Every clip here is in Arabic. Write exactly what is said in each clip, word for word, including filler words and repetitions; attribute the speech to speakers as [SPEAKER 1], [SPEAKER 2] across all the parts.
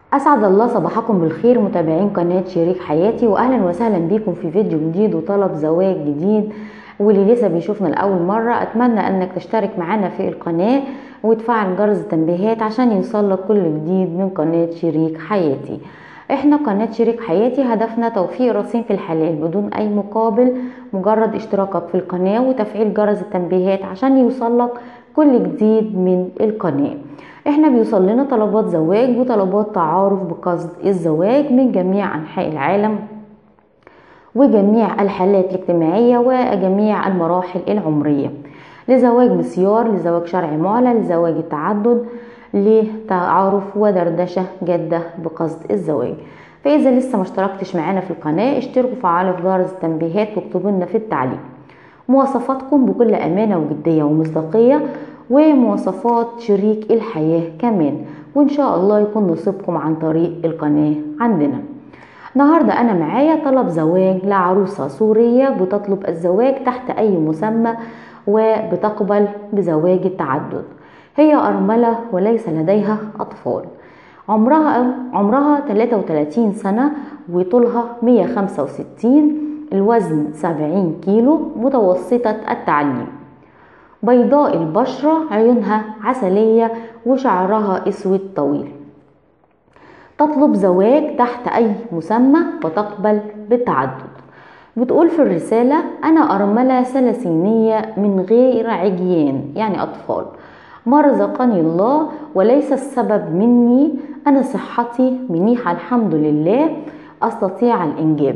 [SPEAKER 1] اسعد الله صباحكم بالخير متابعين قناة شريك حياتي، واهلا وسهلا بكم في فيديو جديد وطلب زواج جديد. واللي لسه بيشوفنا لاول مرة اتمنى انك تشترك معنا في القناة وتفعل جرس التنبيهات عشان يوصلك كل جديد من قناة شريك حياتي. احنا قناة شريك حياتي هدفنا توفير رصين في الحلال بدون اي مقابل، مجرد اشتراكك في القناة وتفعيل جرس التنبيهات عشان يوصلك كل جديد من القناة. احنا بيوصل لنا طلبات زواج وطلبات تعارف بقصد الزواج من جميع انحاء العالم وجميع الحالات الاجتماعية وجميع المراحل العمرية، لزواج مسيار، لزواج شرعي معلن، لزواج التعدد، لتعارف ودردشة جادة بقصد الزواج. فإذا لسه ما اشتركتش معانا في القناة اشتركوا وفعلوا جرس التنبيهات واكتبوا لنا في التعليق مواصفاتكم بكل أمانة وجدية ومصداقية ومواصفات شريك الحياة كمان، وإن شاء الله يكون نصيبكم عن طريق القناة عندنا. النهاردة أنا معايا طلب زواج لعروسة سورية بتطلب الزواج تحت أي مسمى وبتقبل بزواج التعدد. هي أرملة وليس لديها أطفال، عمرها عمرها ثلاثة وثلاثين سنة وطولها مية وخمسة وستين، الوزن سبعين كيلو، متوسطة التعليم، بيضاء البشرة، عيونها عسلية وشعرها اسود طويل. تطلب زواج تحت اي مسمى وتقبل بالتعدد. بتقول في الرسالة: انا ارملة ثلاثينية من غير عجيان يعني اطفال، ما رزقني الله وليس السبب مني، انا صحتي منيحة الحمد لله، استطيع الانجاب.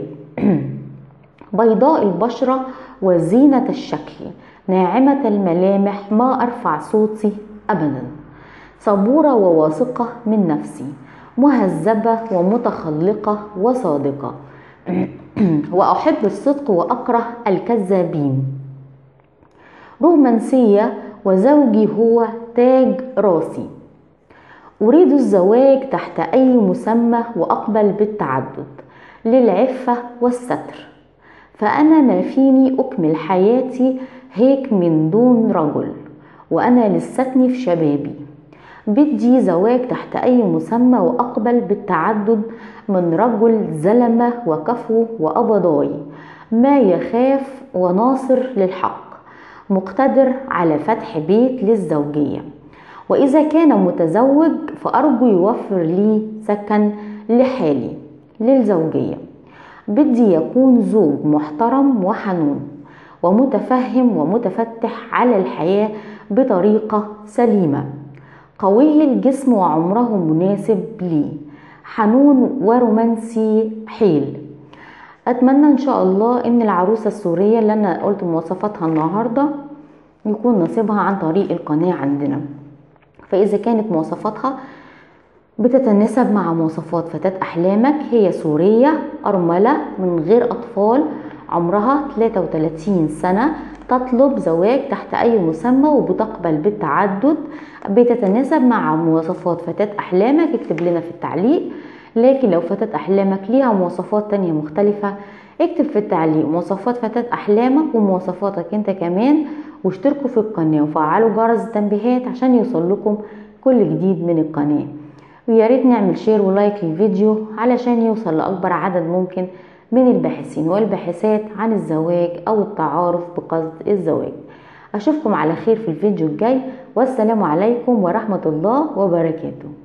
[SPEAKER 1] بيضاء البشرة وزينة الشكل، ناعمة الملامح، ما أرفع صوتي أبدا، صبورة وواثقة من نفسي، مهذبة ومتخلقة وصادقة، وأحب الصدق وأكره الكذابين، رومانسية وزوجي هو تاج راسي، أريد الزواج تحت أي مسمى وأقبل بالتعدد للعفة والستر، فأنا ما فيني أكمل حياتي هيك من دون رجل، وأنا لستني في شبابي، بدي زواج تحت أي مسمى وأقبل بالتعدد من رجل زلمة وكفو وأبضاي، ما يخاف وناصر للحق، مقتدر على فتح بيت للزوجية، وإذا كان متزوج فأرجو يوفر لي سكن لحالي للزوجية. بدي يكون زوج محترم وحنون ومتفهم ومتفتح على الحياة بطريقة سليمة، قوي الجسم وعمره مناسب لي، حنون ورومانسي حيل. أتمنى إن شاء الله إن العروسة السورية اللي أنا قلت مواصفاتها النهاردة يكون نصيبها عن طريق القناة عندنا. فإذا كانت مواصفاتها بتتناسب مع مواصفات فتاة أحلامك، هي سورية أرملة من غير أطفال، عمرها ثلاثة وثلاثين سنة، تطلب زواج تحت أي مسمى وبتقبل بالتعدد، بتتناسب مع مواصفات فتاة أحلامك اكتب لنا في التعليق. لكن لو فتاة أحلامك ليها مواصفات تانية مختلفة اكتب في التعليق مواصفات فتاة أحلامك ومواصفاتك انت كمان، واشتركوا في القناة وفعلوا جرس التنبيهات عشان يوصل لكم كل جديد من القناة. ويا ريت نعمل شير ولايك للفيديو علشان يوصل لأكبر عدد ممكن من الباحثين والباحثات عن الزواج أو التعارف بقصد الزواج. أشوفكم على خير في الفيديو الجاي، والسلام عليكم ورحمة الله وبركاته.